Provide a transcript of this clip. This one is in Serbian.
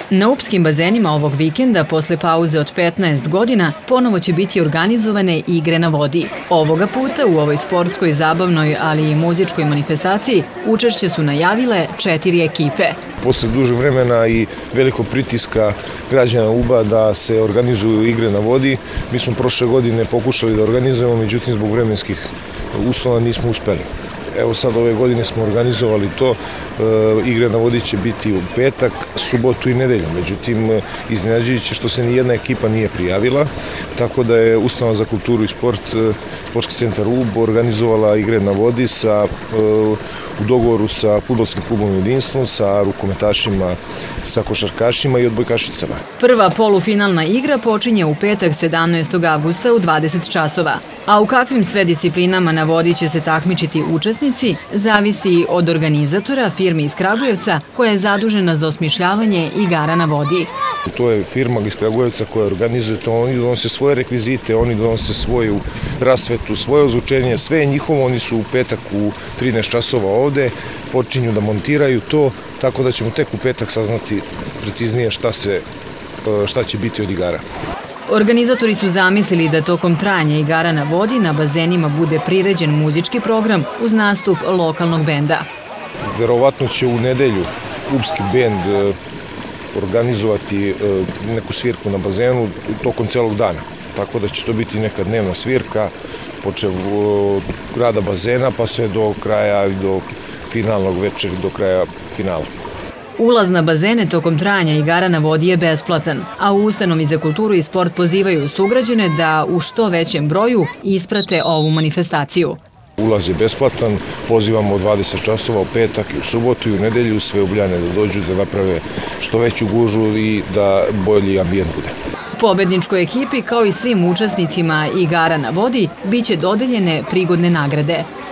Na upskim bazenima ovog vikenda, posle pauze od 15 godina, ponovo će biti organizovane igre na vodi. Ovoga puta u ovoj sportskoj, zabavnoj, ali i muzičkoj manifestaciji učešće su najavile 4 ekipe. Posle dužeg vremena i velikog pritiska građana Uba da se organizuju igre na vodi, mi smo prošle godine pokušali da organizujemo, međutim zbog vremenskih uslova nismo uspeli. Evo sad ove godine smo organizovali to, igre na vodi će biti u petak, subotu i nedelju. Međutim, iznenađujuće što se nijedna ekipa nije prijavila, tako da je Ustanova za kulturu i sport, Sportski centar Ub, organizovala igre na vodi u dogovoru sa fudbalskim klubom Jedinstvo, sa rukometašima, sa košarkašima i odbojkašicama. Prva polufinalna igra počinje u petak 17. avgusta u 20 časova. A u kakvim sve disciplinama na vodi će se takmičiti učesnici, zavisi od organizatora, firme iz Kragujevca koja je zadužena za osmišljavanje igara na vodi. To je firma iz Kragujevca koja organizuje to, oni donose svoje rekvizite, oni donose svoju rasvetu, svoje ozvučenje, sve je njihovo, oni su u petak u 13 časova ovde, počinju da montiraju to, tako da ćemo tek u petak saznati preciznije šta će biti od igara. Organizatori su zamislili da tokom trajanja igara na vodi na bazenima bude priređen muzički program uz nastup lokalnog benda. Verovatno će u nedelju upski bend organizovati neku svirku na bazenu tokom celog dana. Tako da će to biti neka dnevna svirka, počev od rada bazena pa sve do kraja, do finalnog večera, do kraja finala. Ulaz na bazene tokom trajanja igara na vodi je besplatan, a u Ustanovi za kulturu i sport pozivaju sugrađane da u što većem broju isprate ovu manifestaciju. Ulaz je besplatan, pozivamo od 20 časova u petak i u subotu i u nedelju sve Ubljane da dođu, da naprave što veću gužu i da bolji ambijent bude. Pobedničkoj ekipi, kao i svim učesnicima igara na vodi, biće dodeljene prigodne nagrade.